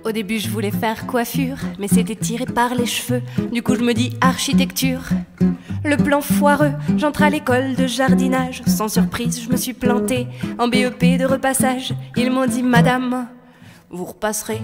Au début je voulais faire coiffure, mais c'était tiré par les cheveux. Du coup je me dis architecture. Le plan foireux, j'entre à l'école de jardinage. Sans surprise, je me suis plantée en BEP de repassage. Ils m'ont dit madame, vous repasserez.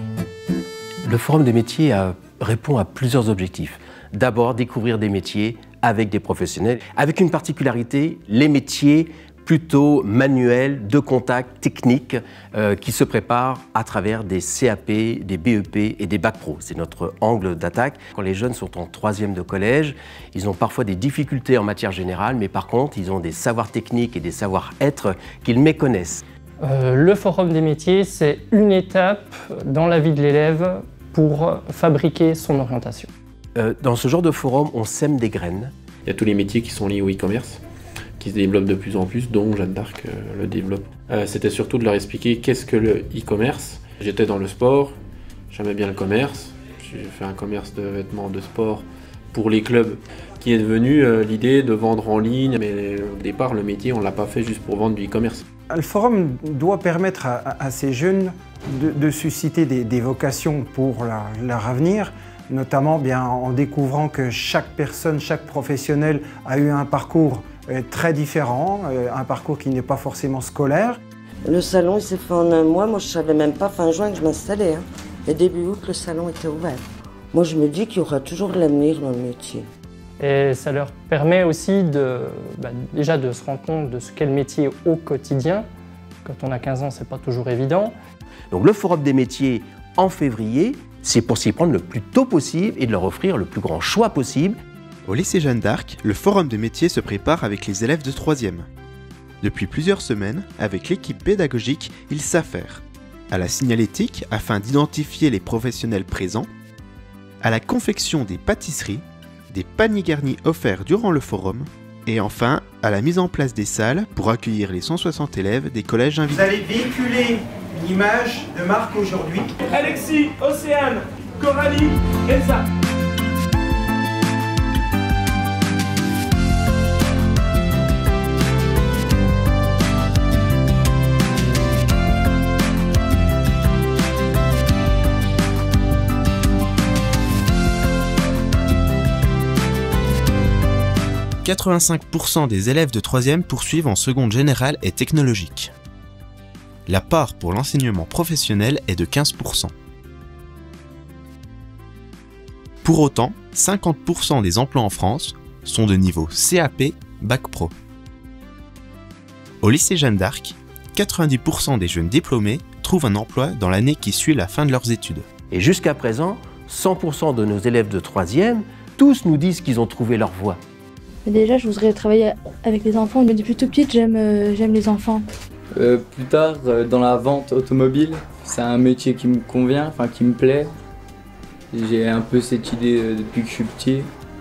Le Forum des métiers répond à plusieurs objectifs. D'abord, découvrir des métiers avec des professionnels, avec une particularité, les métiers plutôt manuels, de contact, techniques, qui se préparent à travers des CAP, des BEP et des Bac Pro. C'est notre angle d'attaque. Quand les jeunes sont en 3e de collège, ils ont parfois des difficultés en matière générale, mais par contre, ils ont des savoirs techniques et des savoir-être qu'ils méconnaissent. Le Forum des métiers, c'est une étape dans la vie de l'élève pour fabriquer son orientation. Dans ce genre de forum, on sème des graines. Il y a tous les métiers qui sont liés au e-commerce, qui se développent de plus en plus, dont Jeanne d'Arc le développe. C'était surtout de leur expliquer qu'est-ce que le e-commerce. J'étais dans le sport, j'aimais bien le commerce. J'ai fait un commerce de vêtements de sport pour les clubs, qui est devenu l'idée de vendre en ligne. Mais au départ, le métier, on ne l'a pas fait juste pour vendre du e-commerce. Le forum doit permettre à ces jeunes de susciter des vocations pour leur avenir, notamment bien en découvrant que chaque personne, chaque professionnel a eu un parcours très différent, un parcours qui n'est pas forcément scolaire. Le salon il s'est fait en un mois, moi je ne savais même pas fin juin que je m'installais. Et début août, le salon était ouvert. Moi je me dis qu'il y aura toujours de l'avenir dans le métier. Et ça leur permet aussi déjà de se rendre compte de ce qu'est le métier au quotidien. Quand on a 15 ans, c'est pas toujours évident. Donc le Forum des métiers en février, c'est pour s'y prendre le plus tôt possible et de leur offrir le plus grand choix possible. Au lycée Jeanne d'Arc, le Forum des métiers se prépare avec les élèves de 3e. Depuis plusieurs semaines, avec l'équipe pédagogique, ils s'affairent à la signalétique afin d'identifier les professionnels présents, à la confection des pâtisseries, des paniers garnis offerts durant le forum, et enfin à la mise en place des salles pour accueillir les 160 élèves des collèges invités. Vous allez véhiculer l'image de Marc aujourd'hui. Alexis, Océane, Coralie, Elsa. « 85% des élèves de 3e poursuivent en seconde générale et technologique. La part pour l'enseignement professionnel est de 15%. Pour autant, 50% des emplois en France sont de niveau CAP, Bac Pro. Au lycée Jeanne d'Arc, 90% des jeunes diplômés trouvent un emploi dans l'année qui suit la fin de leurs études. Et jusqu'à présent, 100% de nos élèves de 3e, tous nous disent qu'ils ont trouvé leur voie. Déjà, je voudrais travailler avec les enfants. Depuis toute petite, j'aime les enfants. Plus tard, dans la vente automobile, c'est un métier qui me convient, enfin qui me plaît. J'ai un peu cette idée depuis que je suis petit.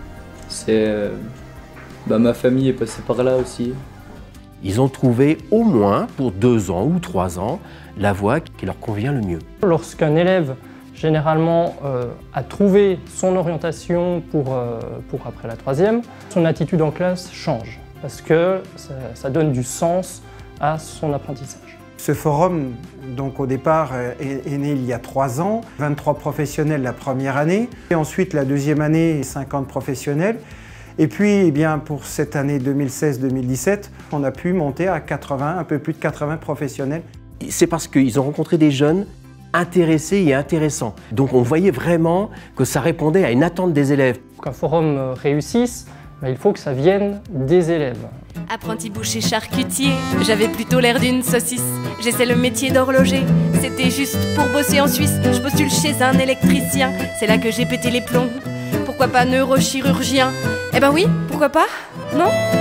Ma famille est passée par là aussi. Ils ont trouvé au moins pour 2 ans ou 3 ans la voie qui leur convient le mieux. Lorsqu'un élève généralement a trouvé son orientation pour après la 3e, son attitude en classe change parce que ça donne du sens à son apprentissage. Ce forum, donc au départ, est né il y a 3 ans, 23 professionnels la première année, et ensuite la 2e année, 50 professionnels. Et puis, eh bien, pour cette année 2016-2017, on a pu monter à 80, un peu plus de 80 professionnels. C'est parce qu'ils ont rencontré des jeunes intéressés et intéressants. Donc on voyait vraiment que ça répondait à une attente des élèves. Pour qu'un forum réussisse, il faut que ça vienne des élèves. Apprenti boucher charcutier, j'avais plutôt l'air d'une saucisse. J'essaie le métier d'horloger, c'était juste pour bosser en Suisse. Je postule chez un électricien, c'est là que j'ai pété les plombs. Pourquoi pas neurochirurgien? Eh ben oui, pourquoi pas? Non?